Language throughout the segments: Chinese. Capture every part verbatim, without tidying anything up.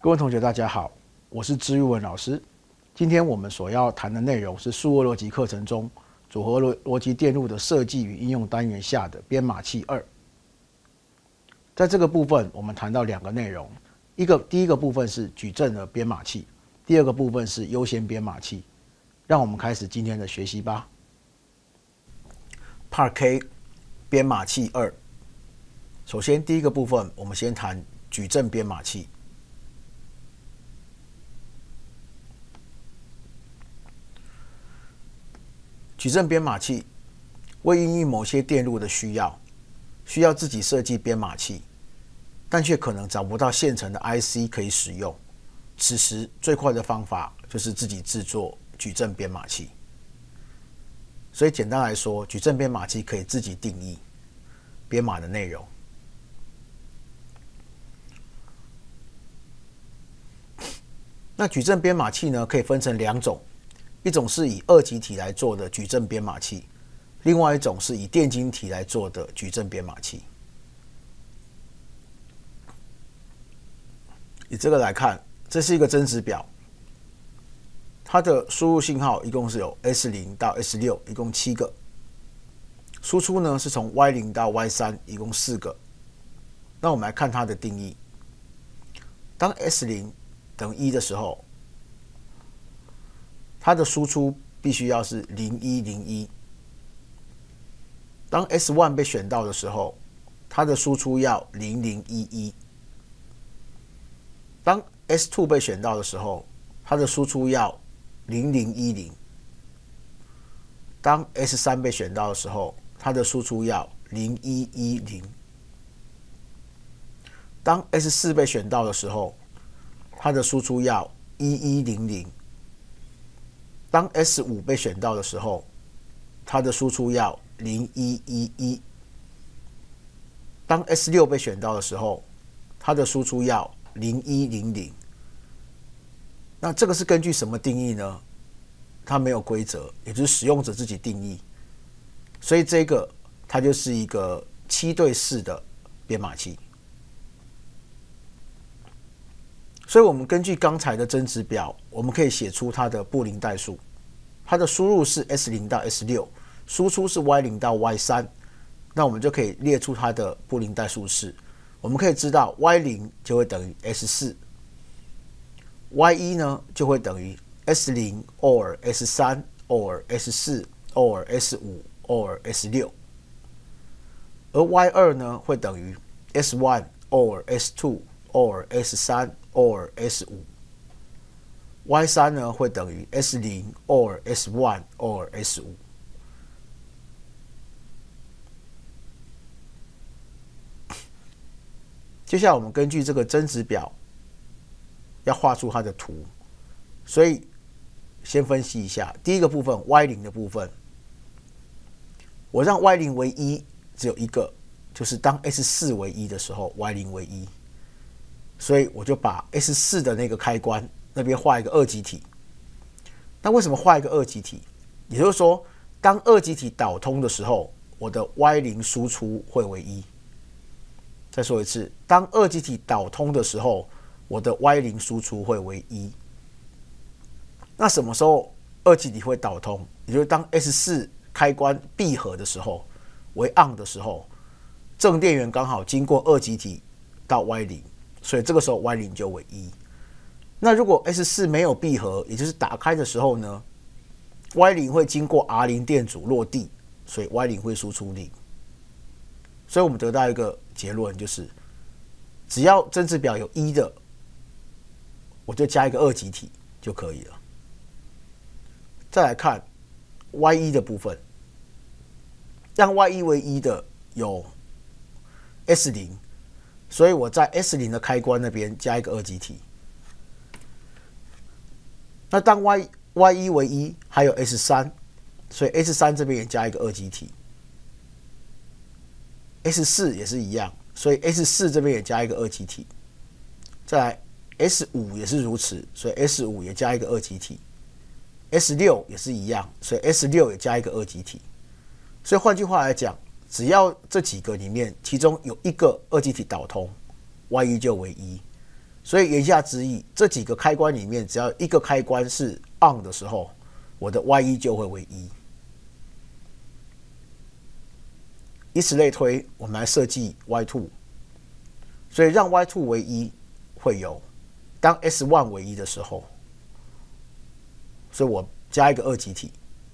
各位同学，大家好，我是支玉文老师。今天我们所要谈的内容是数位逻辑课程中组合逻逻辑电路的设计与应用单元下的编码器二。在这个部分，我们谈到两个内容，一个第一个部分是矩阵的编码器，第二个部分是优先编码器。让我们开始今天的学习吧。Part K 编码器二。首先，第一个部分，我们先谈矩阵编码器。矩阵编码器为因应某些电路的需要，需要自己设计编码器，但却可能找不到现成的 I C 可以使用。此时最快的方法就是自己制作矩阵编码器。所以简单来说，矩阵编码器可以自己定义编码的内容。那矩阵编码器呢，可以分成两种。一种是以二极体来做的矩阵编码器，另外一种是以电晶体来做的矩阵编码器。以这个来看，这是一个真值表，它的输入信号一共是有 S 零 到 S 六， 一共七个。输出呢是从 Y 零 到 Y 三， 一共四个。那我们来看它的定义。当 S 零 等于一的时候，它的输出必须要是零一零一。当 S 一 被选到的时候，它的输出要零零一一。当 S 二 被选到的时候，它的输出要零零一零。当 S 三 被选到的时候，它的输出要零一一零。当 S 四 被选到的时候，它的输出要一一零零。当 S 五 被选到的时候，它的输出要零一一一。当 S 六 被选到的时候，它的输出要零一零零。那这个是根据什么定义呢？它没有规则，也就是使用者自己定义。所以这个它就是一个七对四的编码器。所以我们根据刚才的真值表，我们可以写出它的布林代数。它的输入是 S 零 到 S 六， 输出是 Y 零 到 Y 三， 那我们就可以列出它的布林代数式。我们可以知道 Y 零 就会等于 S 四， Y 一 呢就会等于 S 零 or S 三 or S 四 or S 五 or S 六， 而 Y 二 呢会等于 S 一 or S 二 or S 三 or S 五， Y 三 呢会等于 S 零 or S 一 or S 五。接下来我们根据这个真值表要画出它的图，所以先分析一下第一个部分 Y 零 的部分，我让 Y 零 为一只有一个，就是当 S 四 为一的时候 Y 零 为一，所以我就把 S 四 的那个开关那边画一个二极体。那为什么画一个二极体？也就是说，当二极体导通的时候，我的 Y 零 输出会为一。再说一次，当二极体导通的时候，我的 Y 零 输出会为一。那什么时候二极体会导通？也就是当 S 四 开关闭合的时候，为 on 的时候，正电源刚好经过二极体到 Y 零， 所以这个时候 Y 零 就为一。那如果 S 四 没有闭合，也就是打开的时候呢， Y 零 会经过 R 零 电阻落地，所以 Y 零 会输出零。所以我们得到一个结论，就是只要真值表有一的，我就加一个二极体就可以了。再来看 Y 一 的部分，让 Y 一 为一的有 S 零， 所以我在 S 零 的开关那边加一个二极体。那当 Y Y 一 为一，还有 S 三， 所以 S 三 这边也加一个二极体。S 四 也是一样，所以 S 四 这边也加一个二极体。再来 S 五 也是如此，所以 S 五 也加一个二极体。S 六 也是一样，所以 S 六 也加一个二极体。所以换句话来讲，只要这几个里面其中有一个二极体导通 ，Y 一 就为一。 所以言下之意，这几个开关里面，只要一个开关是 on 的时候，我的 Y 一 就会为一。以此类推，我们来设计 Y 二。所以让 Y 二 为一会有，当 S 一 为一的时候，所以我加一个二极体，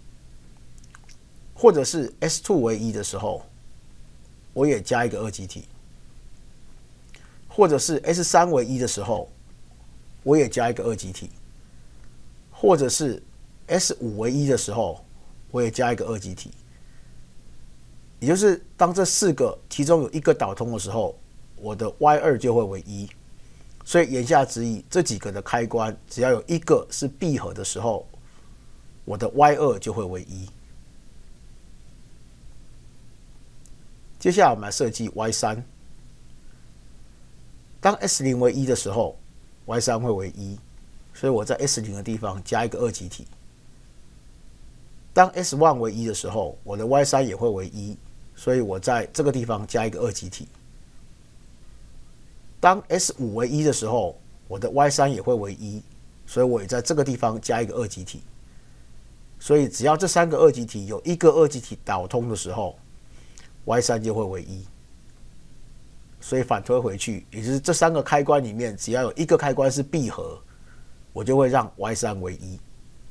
或者是 S 二 为一的时候，我也加一个二极体，或者是 S 三 为一的时候，我也加一个二极体，或者是 S 五 为一的时候，我也加一个二极体。也就是当这四个其中有一个导通的时候，我的 Y 二 就会为一。所以言下之意，这几个的开关只要有一个是闭合的时候，我的 Y 二 就会为一。接下来我们来设计 Y 三。当 S 零 为一的时候 ，Y 三 会为一，所以我在 S 零 的地方加一个二极体。当 S 一 为一的时候，我的 Y 三 也会为一，所以我在这个地方加一个二极体。当 S 五 为一的时候，我的 Y 三 也会为一，所以我也在这个地方加一个二极体。所以只要这三个二极体有一个二极体导通的时候 ，Y 三 就会为一。所以反推回去，也就是这三个开关里面，只要有一个开关是闭合，我就会让 Y 三 为一。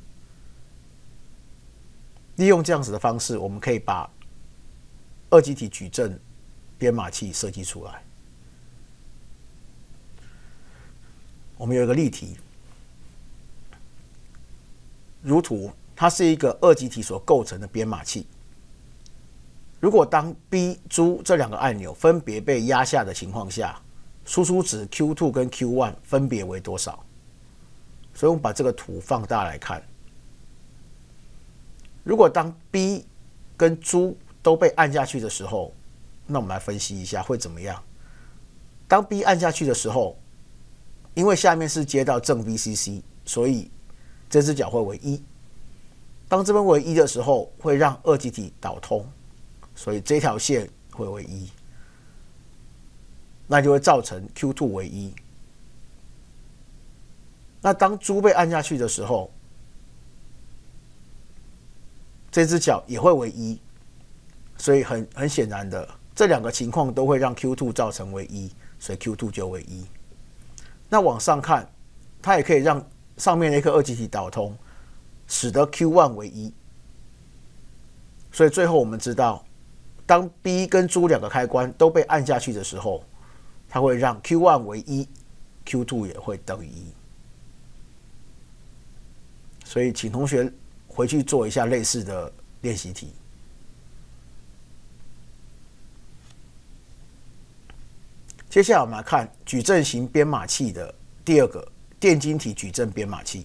利用这样子的方式，我们可以把二极体矩阵编码器设计出来。我们有一个例题，如图，它是一个二极体所构成的编码器。如果当 B、猪这两个按钮分别被压下的情况下，输出值 Q 二 跟 Q 一 分别为多少？所以我们把这个图放大来看。如果当 B 跟猪都被按下去的时候，那我们来分析一下会怎么样。当 B 按下去的时候，因为下面是接到正 V C C， 所以这只脚会为一。当这边为一的时候，会让二极体导通，所以这条线会为一，那就会造成 Q 二 为一。那当猪被按下去的时候，这只脚也会为一，所以很很显然的，这两个情况都会让 Q 二 造成为一，所以 Q 二 就为一。那往上看，它也可以让上面那颗二极体导通，使得 Q 一 为一。所以最后我们知道，当 B 跟猪两个开关都被按下去的时候，它会让 Q 一 为一 ，Q 二 也会等于一。所以请同学回去做一下类似的练习题。接下来我们来看矩阵型编码器的第二个电晶体矩阵编码器。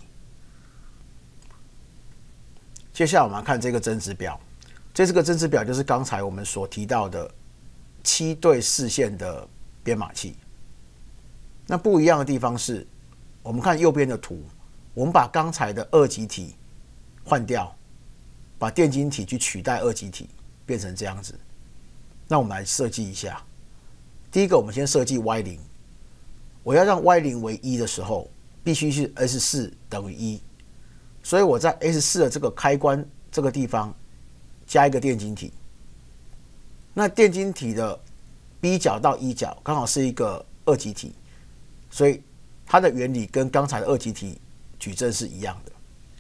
接下来我们来看这个针值表，这个针值表就是刚才我们所提到的七对四线的编码器。那不一样的地方是，我们看右边的图，我们把刚才的二极体换掉，把电晶体去取代二极体，变成这样子。那我们来设计一下。第一个，我们先设计 Y 零，我要让 Y 零为一的时候，必须是 S 四 等于一，所以我在 S 四 的这个开关这个地方加一个电晶体。那电晶体的 B 角到 E 角刚好是一个二极体，所以它的原理跟刚才的二极体矩阵是一样的。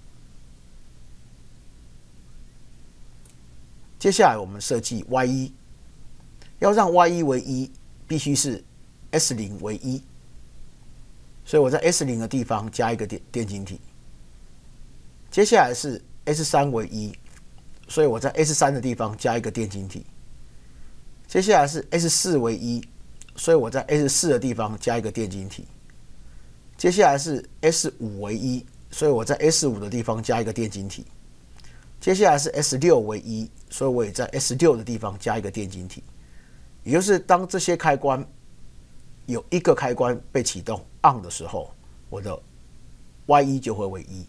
接下来我们设计 Y 一，要让 Y 一为一，必须是 S 零 为一，所以我在 S 零 的地方加一个电电晶体。接下来是 S 三 为一，所以我在 S 三 的地方加一个电晶体。接下来是 S 四 为一，所以我在 S 四 的地方加一个电晶体。接下来是 S 五 为一，所以我在 S 五 的地方加一个电晶体。接下来是 S 六 为一，所以我也在 S 六 的地方加一个电晶体。也就是当这些开关有一个开关被启动 on 的时候，我的 Y 一 就会为一。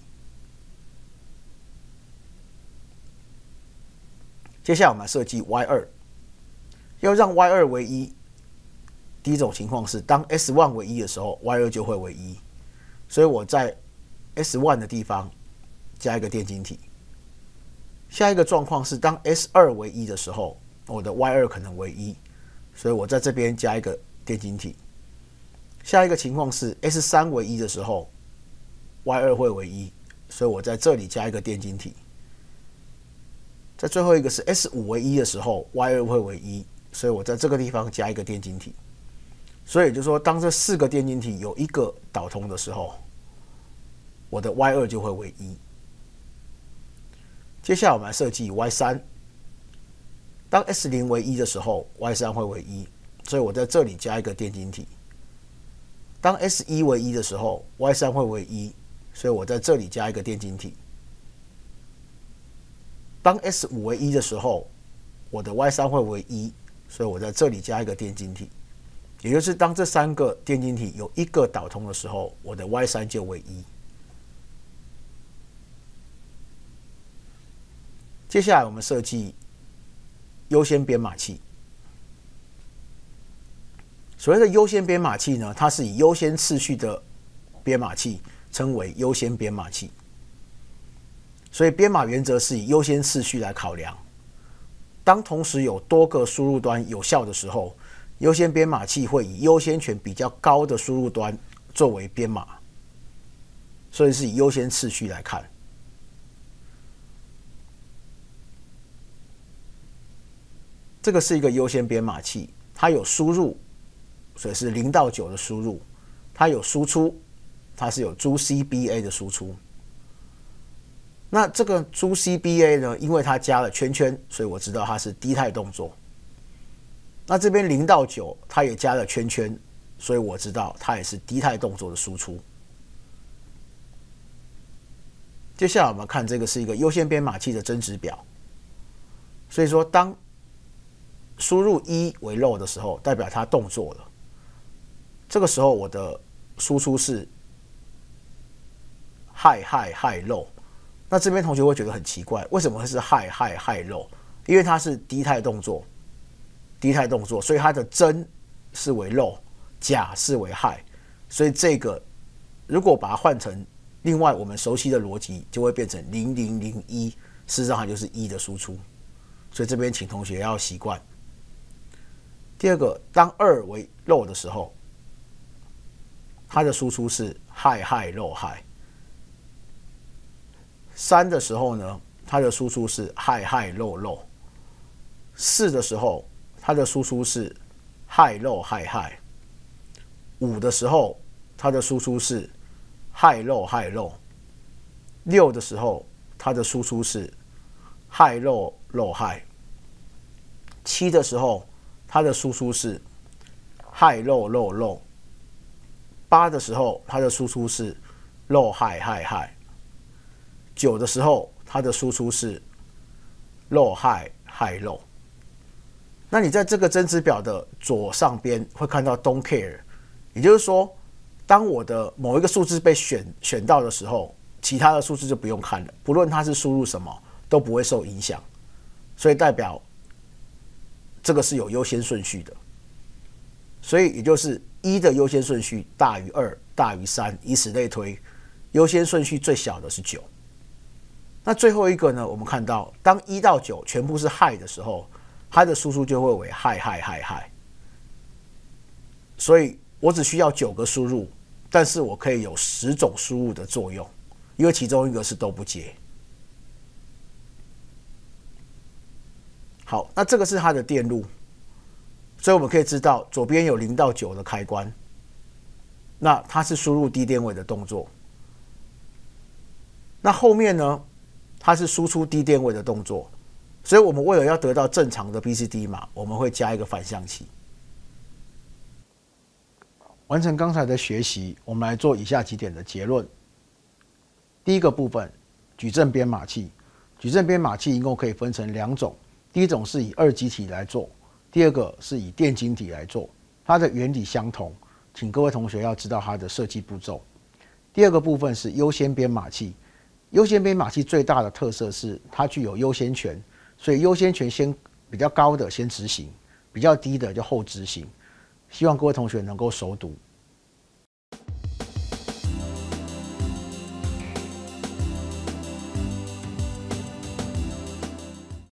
接下来我们来设计 Y 二，要让 Y 二 为一， 第一种情况是，当 S 一 为一的时候 ，Y 二 就会为一，所以我在 S 一 的地方加一个电晶体。下一个状况是，当 S 二 为一的时候，我的 Y 二 可能为一，所以我在这边加一个电晶体。下一个情况是 S 三 为一的时候 ，Y 二 会为一，所以我在这里加一个电晶体。在最后一个是 S 五 为一的时候 ，Y 二 会为一，所以我在这个地方加一个电晶体。所以也就是说，当这四个电晶体有一个导通的时候，我的 Y 二 就会为一。接下来我们来设计 Y 三，当 S 零 为一的时候 ，Y 三 会为一，所以我在这里加一个电晶体。当 S 一 为一的时候 ，Y 三 会为一，所以我在这里加一个电晶体。当 S 五 为一的时候，我的 Y 三 会为一，所以我在这里加一个电晶体。也就是当这三个电晶体有一个导通的时候，我的 Y 三 就为一。接下来我们设计优先编码器。所谓的优先编码器呢，它是以优先次序的编码器称为优先编码器。所以编码原则是以优先次序来考量。当同时有多个输入端有效的时候，优先编码器会以优先权比较高的输入端作为编码，所以是以优先次序来看。这个是一个优先编码器，它有输入，所以是零到九的输入；它有输出，它是有 珠 C B A 的输出。那这个 珠 C B A 呢，因为它加了圈圈，所以我知道它是滴态动作。那这边零到九，它也加了圈圈，所以我知道它也是滴态动作的输出。接下来我们看这个是一个优先编码器的增值表。所以说，当输入一为漏的时候，代表它动作了。这个时候我的输出是 high high high low。那这边同学会觉得很奇怪，为什么会是 high high high low？ 因为它是滴态动作，滴态动作，所以它的真是为 low， 假是为 high， 所以这个如果把它换成另外我们熟悉的逻辑，就会变成零零零一，事实上它就是一的输出，所以这边请同学要习惯。第二个，当二为 low 的时候，它的输出是 high high low high。三的时候呢，它的输出是 high high low low。四的时候，它的输出是 high low high high。五的时候，它的输出是 high low high low。六的时候，它的输出是 high low low high。七的时候，它的输出是 high low low low。八的时候，它的输出是 low high high high。九的时候，它的输出是 low high high low。那你在这个增值表的左上边会看到 don't care， 也就是说，当我的某一个数字被选选到的时候，其他的数字就不用看了，不论它是输入什么都不会受影响，所以代表这个是有优先顺序的。所以也就是一的优先顺序大于二，大于三，以此类推，优先顺序最小的是九。那最后一个呢，我们看到当一到九全部是 high 的时候，它的输出就会为 high high high high。所以我只需要九个输入，但是我可以有十种输入的作用，因为其中一个是都不接。好，那这个是它的电路，所以我们可以知道左边有零到九的开关，那它是输入低电位的动作。那后面呢，它是输出低电位的动作，所以我们为了要得到正常的 B C D 码，我们会加一个反向器。完成刚才的学习，我们来做以下几点的结论。第一个部分，矩阵编码器。矩阵编码器一共可以分成两种，第一种是以二极体来做，第二个是以电晶体来做，它的原理相同，请各位同学要知道它的设计步骤。第二个部分是优先编码器。优先编码器最大的特色是它具有优先权，所以优先权先比较高的先执行，比较低的就后执行。 希望各位同学能够熟读。